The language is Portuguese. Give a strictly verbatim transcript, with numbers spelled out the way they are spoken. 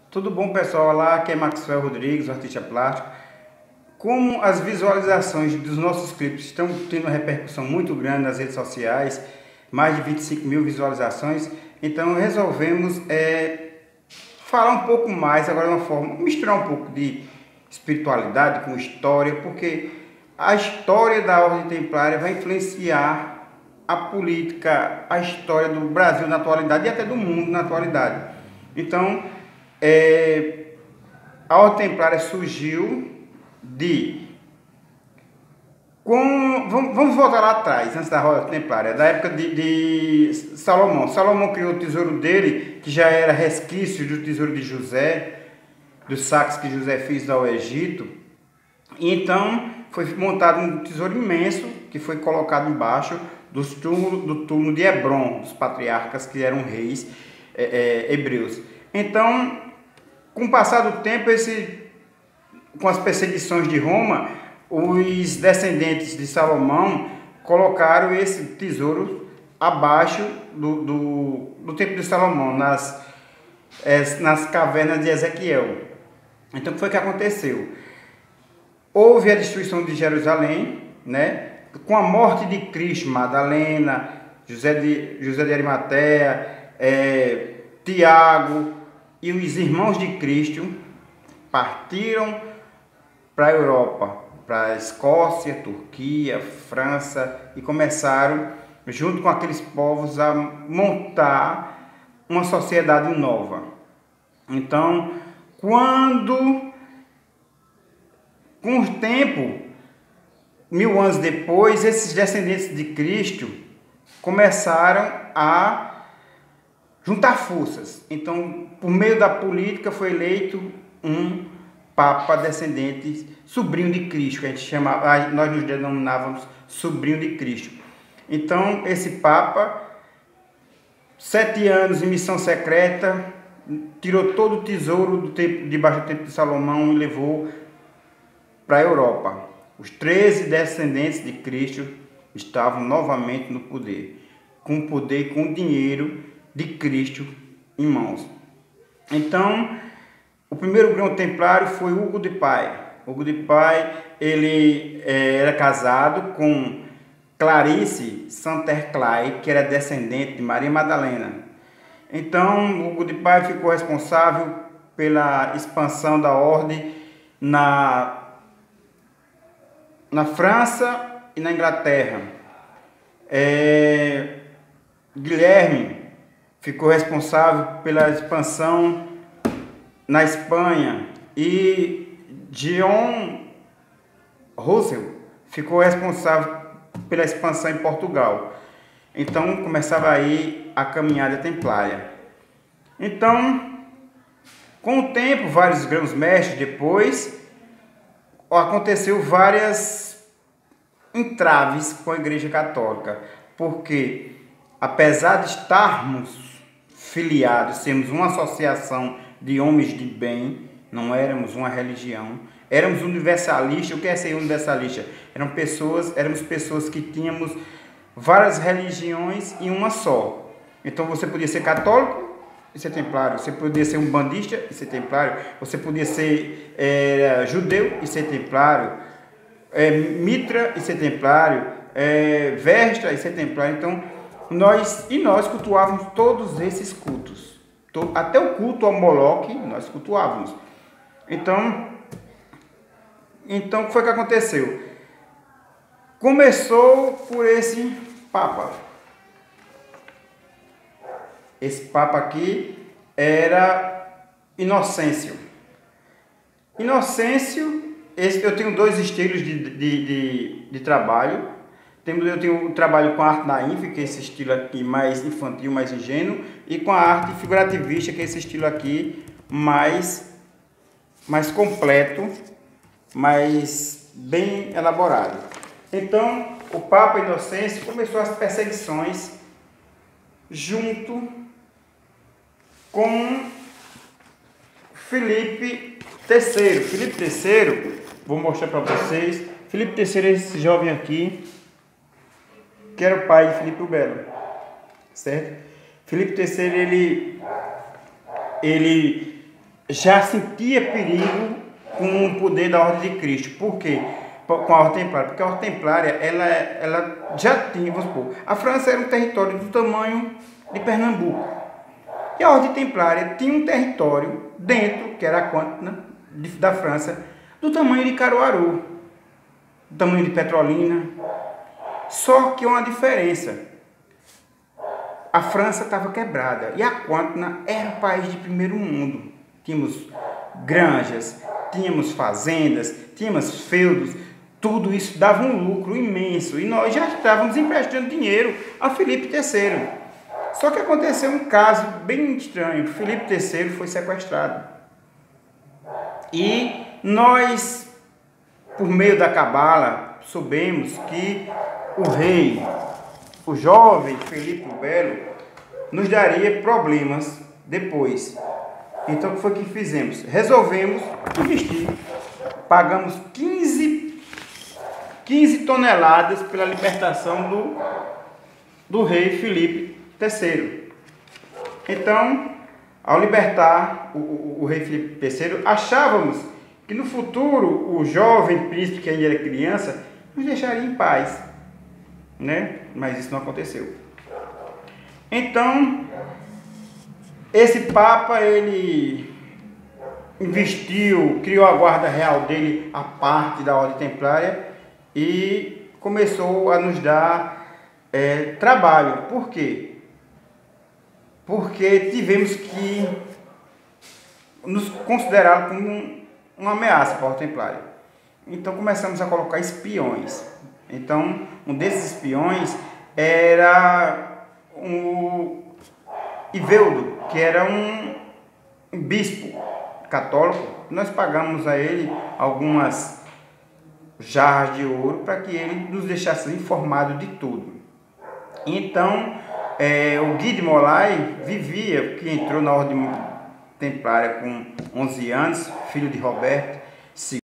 Tudo bom, pessoal? Olá, aqui é Maxwell Rodrigues, o artista plástico. Como as visualizações dos nossos clipes estão tendo uma repercussão muito grande nas redes sociais, mais de vinte e cinco mil visualizações, então resolvemos é, falar um pouco mais, agora de uma forma, misturar um pouco de espiritualidade com história, porque a história da Ordem Templária vai influenciar a política, a história do Brasil na atualidade e até do mundo na atualidade. Então, é, a Ordem Templária surgiu de... Com, vamos, vamos voltar lá atrás, antes da Ordem Templária, da época de, de Salomão. Salomão criou o tesouro dele, que já era resquício do tesouro de José, dos saques que José fez ao Egito. E então foi montado um tesouro imenso, que foi colocado embaixo dos túmulos, do túmulo de Hebron, dos patriarcas que eram reis é, é, hebreus. Então, com o passar do tempo, esse, com as perseguições de Roma, os descendentes de Salomão colocaram esse tesouro abaixo do, do, do templo de Salomão, nas, é, nas cavernas de Ezequiel. Então, o que foi que aconteceu? Houve a destruição de Jerusalém, né? Com a morte de Cristo, Madalena, José de, José de Arimateia, é, Tiago e os irmãos de Cristo partiram para a Europa, para a Escócia, Turquia, França, e começaram, junto com aqueles povos, a montar uma sociedade nova. Então, quando, com o tempo, mil anos depois, esses descendentes de Cristo começaram a juntar forças. Então, por meio da política, foi eleito um Papa descendente, sobrinho de Cristo, que a gente chamava, nós nos denominávamos sobrinho de Cristo. Então, esse Papa, sete anos em missão secreta, tirou todo o tesouro do tempo, debaixo do templo de Salomão e levou para a Europa. Os treze descendentes de Cristo estavam novamente no poder, com o poder e com o dinheiro de Cristo em mãos. Então, o primeiro grão templário foi Hugo de Pai. Hugo de Pai, ele é, era casado com Clarice Santerclay, que era descendente de Maria Madalena. Então, Hugo de Pai ficou responsável pela expansão da ordem na, na França e na Inglaterra. É, Guilherme ficou responsável pela expansão na Espanha e John Russell ficou responsável pela expansão em Portugal. Então começava aí a caminhada templária. Então, com o tempo, vários grãos-mestres depois, aconteceu várias entraves com a Igreja Católica, porque apesar de estarmos filiados, sermos uma associação de homens de bem, não éramos uma religião, éramos universalistas. O que é ser universalista? Eram pessoas, éramos pessoas que tínhamos várias religiões em uma só. Então você podia ser católico e ser templário, você podia ser um bandista e ser templário, você podia ser é, judeu e ser templário, é, mitra e ser templário, é, vesta e ser templário. Então nós e nós cultuávamos todos esses cultos. Até o culto ao Moloque nós cultuávamos. Então, então o que foi que aconteceu? Começou por esse Papa. Esse Papa aqui era Inocêncio. Inocêncio, esse, eu tenho dois estilos de, de, de, de trabalho. Eu tenho um trabalho com a arte naif, que é esse estilo aqui mais infantil, mais ingênuo, e com a arte figurativista, que é esse estilo aqui mais, mais completo, mais bem elaborado. Então, o Papa Inocêncio começou as perseguições junto com Filipe terceiro. Filipe terceiro, vou mostrar para vocês. Filipe terceiro é esse jovem aqui, que era o pai de Filipe o Belo, certo? Filipe terceiro, ele, ele já sentia perigo com o poder da Ordem de Cristo. Por quê? Com a Ordem Templária. Porque a Ordem Templária, ela, ela já tinha, vamos supor, a França era um território do tamanho de Pernambuco. E a Ordem Templária tinha um território dentro, que era a Quantina, da França, do tamanho de Caruaru, do tamanho de Petrolina. Só que uma diferença. A França estava quebrada e a Quantina era um país de primeiro mundo. Tínhamos granjas, tínhamos fazendas, tínhamos feudos, tudo isso dava um lucro imenso e nós já estávamos emprestando dinheiro a Filipe terceiro. Só que aconteceu um caso bem estranho. Filipe terceiro foi sequestrado e nós, por meio da cabala, soubemos que o rei, o jovem Felipe o Belo, nos daria problemas depois. Então, o que foi que fizemos? Resolvemos investir. Pagamos quinze, quinze toneladas pela libertação do, do rei Felipe terceiro. Então, ao libertar o, o, o rei Felipe terceiro, achávamos que no futuro o jovem príncipe, que ainda era criança, nos deixaria em paz, né? Mas isso não aconteceu. Então, esse Papa, ele investiu, criou a guarda real dele, a parte da Ordem Templária, e começou a nos dar é, trabalho. Por quê? Porque tivemos que nos considerar como uma ameaça para a Ordem Templária. Então começamos a colocar espiões. Então, um desses espiões era o Iveudo, que era um bispo católico. Nós pagamos a ele algumas jarras de ouro para que ele nos deixasse informado de tudo. Então, é, o Guy de Molay vivia, que entrou na Ordem Templária com onze anos, filho de Roberto